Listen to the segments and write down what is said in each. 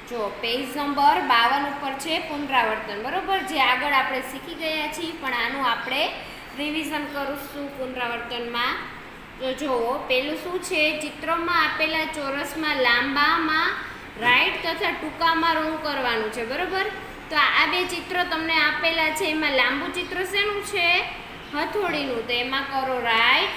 જો page number 52 ઉપર છે પુનરાવર્તન, બરોબર, જે આગળ આપણે શીખી ગયા છીએ, પણ આનું આપણે રિવિઝન કરીશું પુનરાવર્તનમાં. તો જુઓ, પેલું શું છે, ચિત્રમાં આપેલા ચોરસમાં લાંબામાં રાઈટ તથા ટૂંકામાં રોંગ કરવાનું છે, બરોબર. તો આ બે ચિત્ર તમને આપેલા છે, એમાં લાંબુ ચિત્ર શેનું છે, હથોડીનું, તો એમાં કરો રાઈટ,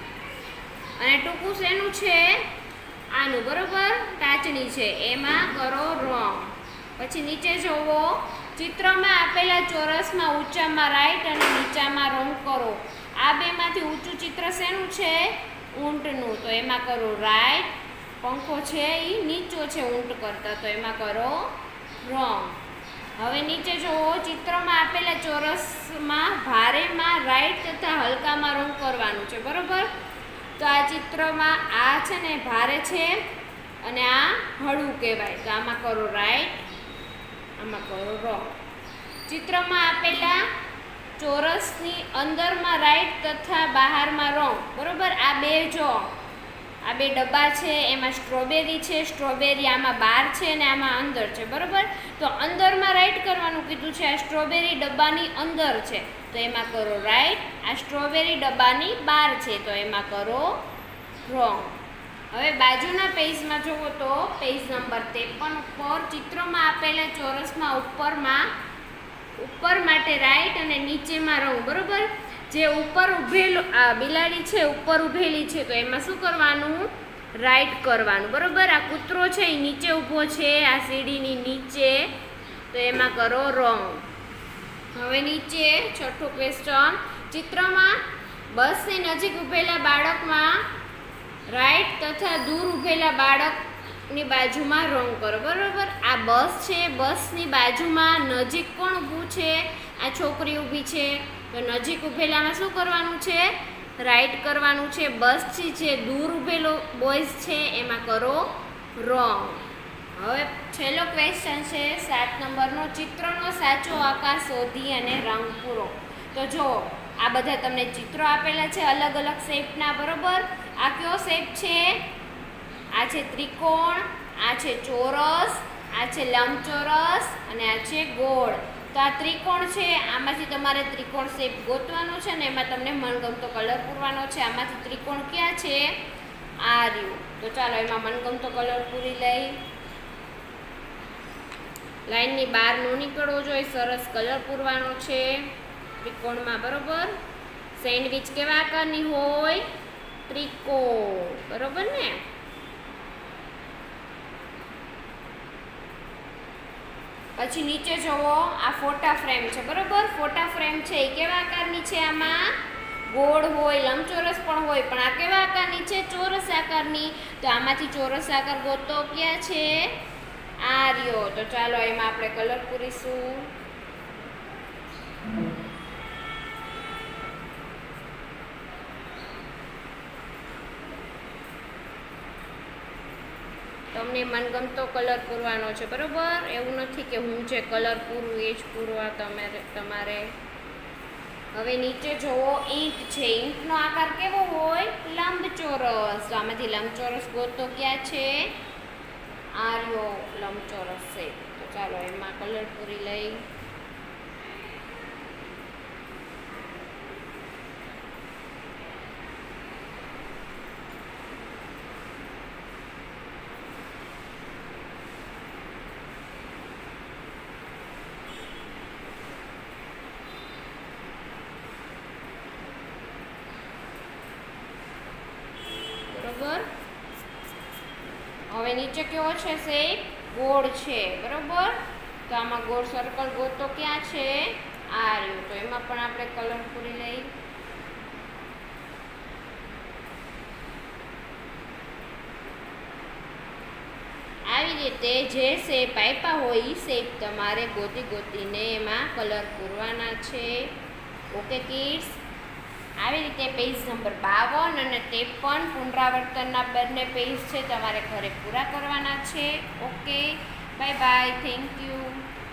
અને ટૂંકું શેનું છે, આનું, બરોબર, કાચની છે, એમાં કરો રોંગ. પછી નીચે જોવો, ચિત્રમાં આપેલા ચોરસમાં ઊંચામાં રાઈટ અને નીચામાં રોંગ કરો. આ બેમાંથી ઊંચું ચિત્ર શેનું છે, ઊંટનું, તો એમાં કરો રાઈટ. પંખો છે એ નીચો છે ઊંટ કરતા, તો એમાં કરો રોંગ. હવે નીચે જોવો, ચિત્રમાં આપેલા ચોરસમાં ભારેમાં રાઈટ તથા હલકામાં રોંગ કરવાનું છે, બરોબર. તો આ ચિત્રમાં આ છે ને ભારે છે અને આ હળવું કહેવાય, તો આમાં કરો રાઈટ, આમાં કરો રોંગ. ચિત્રમાં આપેલા ચોરસની અંદરમાં રાઈટ તથા બહારમાં રોંગ, બરોબર. આ બે જો, આ બે ડબ્બા છે, એમાં સ્ટ્રોબેરી છે, સ્ટ્રોબેરી આમાં બહાર છે અને આમાં અંદર છે, બરોબર. તો અંદરમાં રાઈટ કરવાનું કીધું છે, આ સ્ટ્રોબેરી ડબ્બાની અંદર છે, તો એમાં કરો રાઈટ. આ સ્ટ્રોબેરી ડબ્બાની બહાર છે, તો એમાં કરો રોંગ. હવે બાજુના પેજમાં જુઓ તો પેજ નંબર 53 ઉપર ચિત્રમાં આપેલા ચોરસમાં ઉપર માટે રાઈટ અને નીચેમાં રોંગ, બરોબર. જે ઉપર ઊભેલું આ બિલાડી છે, ઉપર ઊભેલી છે, તો એમાં શું કરવાનું, રાઈટ કરવાનું, બરોબર. આ કૂતરો છે એ નીચે ઊભો છે, આ સીડીની નીચે, તો એમાં કરો રોંગ. હવે નીચે છઠ્ઠું ક્વેશ્ચન, ચિત્રમાં બસની નજીક ઊભેલા બાળકમાં રાઈટ તથા દૂર ઊભેલા બાળકની બાજુમાં રોંગ કરો, બરોબર. આ બસ છે, બસની બાજુમાં નજીક કોણ ઊભું છે, આ છોકરી ઊભી છે, તો નજીક ઊભેલામાં શું કરવાનું છે, રાઈટ કરવાનું છે. બસથી જે દૂર ઊભેલો બોયઝ છે એમાં કરો રોંગ. હવે છેલ્લો ક્વેશ્ચન છે 7 નંબરનો, ચિત્રનો સાચો આકાર શોધી અને રંગ પૂરો. તો જો આ બધા તમને ચિત્રો આપેલા છે અલગ અલગ શેપના, બરોબર. આ કયો શેપ છે, આ છે ત્રિકોણ, આ છે ચોરસ, આ છે લંબચોરસ અને આ છે ગોળ. તો આ ત્રિકોણ છે, આમાંથી તમારે ત્રિકોણ શેપ ગોતવાનો છે ને એમાં તમને મનગમતો કલર પૂરવાનો છે. આમાંથી ત્રિકોણ ક્યાં છે, આ રહ્યું. તો ચાલો એમાં મનગમતો કલર પૂરી લઈ. લાઈનની બહાર ન નીકળવો જોઈએ, સરસ કલર પૂરવાનો છે ત્રિકોણમાં, બરોબર. સેન્ડવિચ કેવા આકારની હોય, ત્રિકોણ, બરોબર ને. પછી નીચે જુઓ, આ ફોટા ફ્રેમ છે, બરોબર. ફોટા ફ્રેમ છે એ કેવા આકારની છે, આમાં ગોળ હોય, લંબચોરસ પણ હોય, પણ આ કેવા આકારની છે, ચોરસ આકારની. તો આમાંથી ચોરસ આકાર ગોતો ક્યાં છે, આ રહ્યો. તો ચાલો એમાં આપણે કલર પૂરીશું. તમને મનગમતો કલર પૂરવાનો છે, બરોબર. એવું નથી કે હું જે કલર પૂરું એ જ પૂરવા તમારે. હવે નીચે જુઓ, ઈંટ છે, ઈંટનો આકાર કેવો હોય, લંબચોરસ. તો આમાંથી લંબચોરસ ગોતો ક્યાં છે, આ રહ્યો લંબચોરસ છે. તો ચાલો એમાં કલર પૂરી લઈ. હવે નીચે કેવો છે શેપ, ગોળ છે, બરોબર. તો આમાં ગોળ સર્કલ ગોતો ક્યાં છે, આ રહ્યું. તો એમાં પણ આપણે કલર પૂરી લઈ. આવી રીતે જે શેપ આપ્યા હોય એ શેપ તમારે ગોતીને એમાં કલર પૂરવાના છે. Okay kids. આવી રીતે પેજ નંબર 52 અને 53 પુનરાવર્તનના બંને પેજ છે, તમારે ઘરે પૂરા કરવાના છે. Okay, bye bye, thank you.